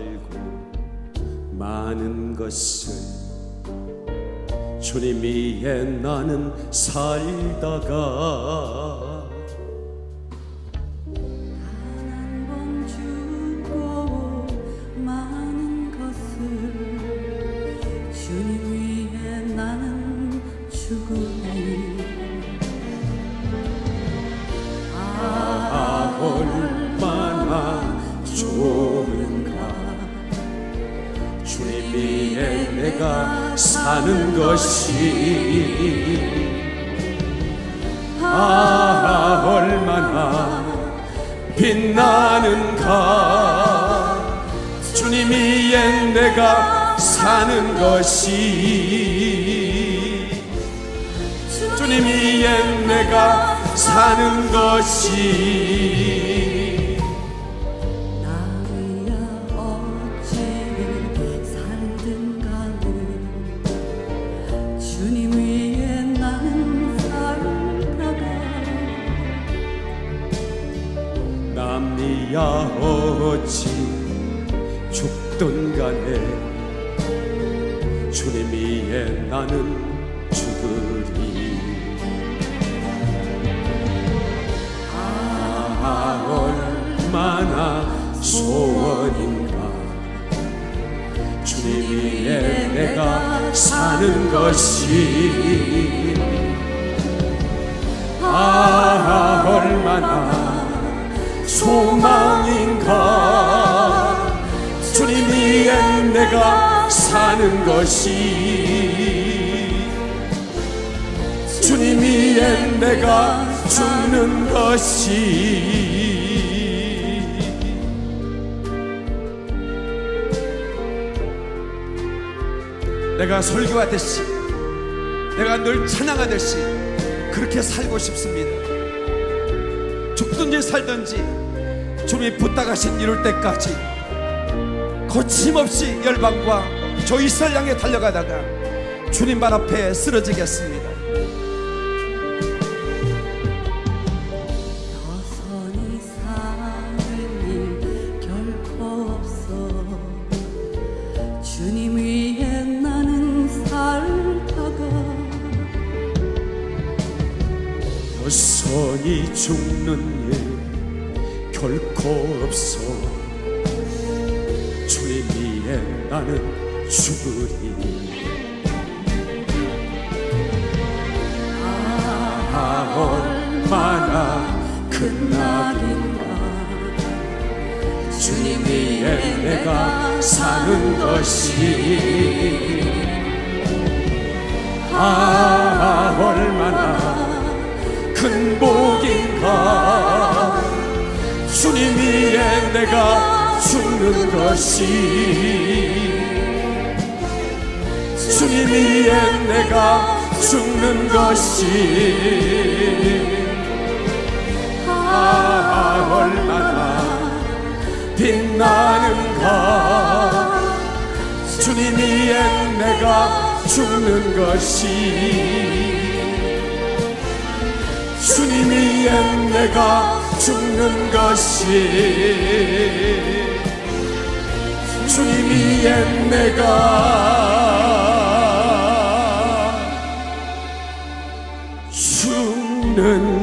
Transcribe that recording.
살고 많은 것을 주님 위에 나는 살다가 얼마나 좋은가 주님 위에 내가 사는 것이 얼마나 빛나는가 주님 위에 내가 사는 것이 주님 위에 내가 사는 것이 나야 어찌 살든 간에 주님 위에 나는 살다가 남이야 어찌 죽든 간에 주님 위에 나는 죽으리 얼마나 소원인가 주님 위에 내가 사는 것이 얼마나 소망인가 주님 위에 내가 사는 것이 주님 위에 내가 죽는 것이 내가 설교하듯이 내가 늘 찬양하듯이 그렇게 살고 싶습니다. 죽든지 살든지 주님이 부탁하신 이룰 때까지 거침없이 열방과 저 이스라엘 향해 달려가다가 주님 발 앞에 쓰러지겠습니다. 여선이 사는 일 결코 없어 주님 위에 나는 살다가 여선이 죽는 일 결코 없어 주님 위에 나는 죽으리 얼마나 큰 낙인가 주님 위에 내가 사는 것이 얼마나 큰 복인가 주님 위에 내가 죽는 것이 주님 위에 내가 죽는 것이 얼마나 빛나는가 주님 위에 내가 죽는 것이 주님 위에 내가 죽는 것이 주님 위에 내가 죽는